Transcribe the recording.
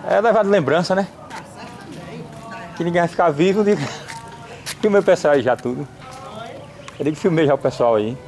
É levar de lembrança, né? Tá certo também. Tá errado. Que ninguém vai ficar vivo. Filmei o pessoal aí já tudo. Eu digo que filmei já o pessoal aí.